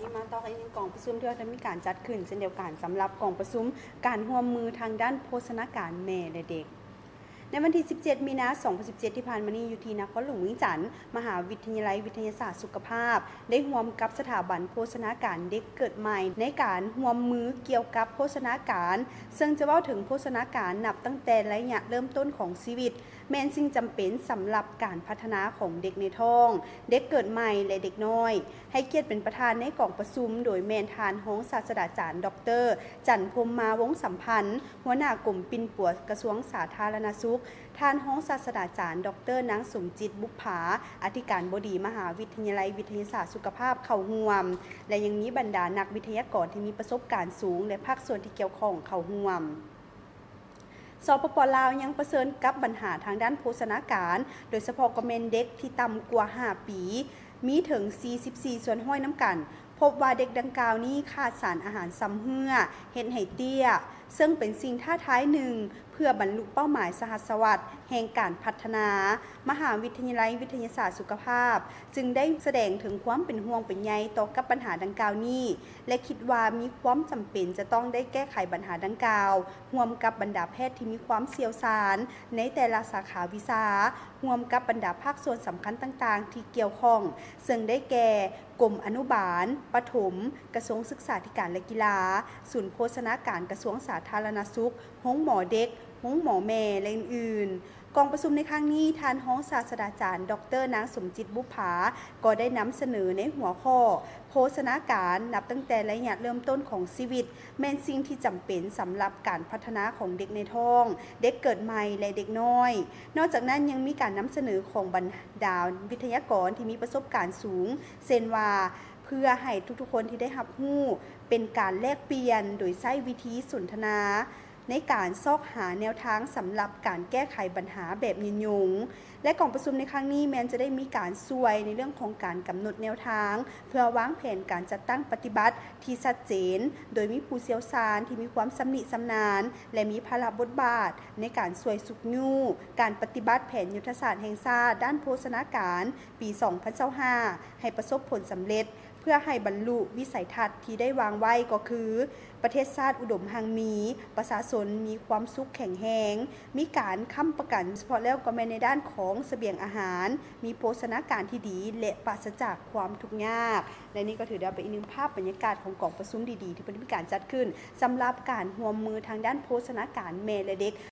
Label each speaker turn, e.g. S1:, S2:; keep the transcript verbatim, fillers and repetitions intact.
S1: นี้มาต่อกันอีกกล่องประชุมที่เราจะมีการจัดขึ้นเช่นเดียวกันสำหรับกล่องประชุมการร่วมมือทางด้านโภชนาการแม่และเด็กในวันที่ สิบเจ็ด มีนาคม สองพันสิบเจ็ด ที่ผ่านมานี้อยู่ที่นครหลวงเวียงจันทร์มหาวิทยาลัยวิทยาศาสตร์สุขภาพได้ร่วมกับสถาบันโภชนาการเด็กเกิดใหม่ในการร่วมมือเกี่ยวกับโภชนาการซึ่งจะเว้าถึงโภชนาการนับตั้งแต่ระยะเริ่มต้นของชีวิตแม้นสิ่งจำเป็นสำหรับการพัฒนาของเด็กในท้องเด็กเกิดใหม่และเด็กน้อยให้เกียรติเป็นประธานในกล่องประชุมโดยแมนทานห้องศาสตราจารย์ดรจันทร์พรหมมาวงศ์สัมพันธ์หัวหน้ากลุ่มปิ่นปัวกระทรวงสาธารณสุขทานห้องศาสตราจารย์ดรนางสมจิตบุพภาอธิการบดีมหาวิทยาลัยวิทยาศาสตร์สุขภาพเข้าร่วมและยังมีบรรดานักวิทยากรที่มีประสบการณ์สูงและภาคส่วนที่เกี่ยวข้องเข้าร่วมสปป.ลาวยังประเสริญกับปัญหาทางด้านโภชนาการโดยเฉพาะกระเมนเด็กที่ต่ำกว่าห้าปีมีถึงสี่สิบสี่ส่วนห้อยน้ำกันพบว่าเด็กดังกล่าวนี้ขาดสารอาหารซ้ำเหื่อเห็นให้เตี้ยซึ่งเป็นสิ่งท้าทายหนึ่งเพื่อบรรลุเป้าหมายสหัสวรรษแห่งการพัฒนามหาวิทยาลัยวิทยาศาสตร์สุขภาพจึงได้แสดงถึงความเป็นห่วงเป็นใยต่อกับปัญหาดังกล่าวนี้และคิดว่ามีความจำเป็นจะต้องได้แก้ไขปัญหาดังกล่าวร่วมกับบรรดาแพทย์ที่มีความเชี่ยวชาญในแต่ละสาขาวิชาร่วมกับบรรดาภาคส่วนสำคัญต่างๆที่เกี่ยวข้องซึ่งได้แก่กรมอนุบาลประถมกระทรวงศึกษาธิการและกีฬาศูนย์โภชนาการกระทรวงสาธารณสุขห้องหมอเด็กห้องหมอแม่และอื่นๆกองประชุมในครั้งนี้ทานห้องศาสตราจารย์ดรนางสมจิตบุพภาก็ได้นำเสนอในหัวข้อโภชนาการนับตั้งแต่ระยะเริ่มต้นของชีวิตแม้นสิ่งที่จำเป็นสำหรับการพัฒนาของเด็กในท้องเด็กเกิดใหม่และเด็กน้อยนอกจากนั้นยังมีการนำเสนอของบรรดาวิทยากรที่มีประสบการณ์สูงเช่นว่าเพื่อให้ทุกๆคนที่ได้รับรู้เป็นการแลกเปลี่ยนโดยใช้วิธีสนทนาในการซอกหาแนวทางสำหรับการแก้ไขปัญหาแบบยืนยงและกล่องประชุมในครั้งนี้แม้จะได้มีการช่วยในเรื่องของการกำหนดแนวทางเพื่อวางแผนการจัดตั้งปฏิบัติที่ชัดเจนโดยมีผู้เชี่ยวชาญที่มีความสำนิสำนาญและมีภาระบทบาทในการช่วยสุกยู่การปฏิบัติแผนยุทธศาสตร์แห่งชาติด้านโภชนาการปี สองพันยี่สิบห้า ให้ประสบผลสำเร็จเพื่อให้บรรลุวิสัยทัศน์ที่ได้วางไว้ก็คือประเทศชาติอุดมหังมีประชาชนมีความสุขแข็งแรงมีการค้ำประกันเฉพาะแล้วก็แม้ในด้านของเสบียงอาหารมีโภชนาการที่ดีและปราศจากความทุกข์ยากและนี่ก็ถือได้เป็นอีกหนึ่งภาพบรรยากาศของกล่องประชุมดีๆที่เป็นการจัดขึ้นสำหรับการร่วมมือทางด้านโภชนาการแม่และเด็ก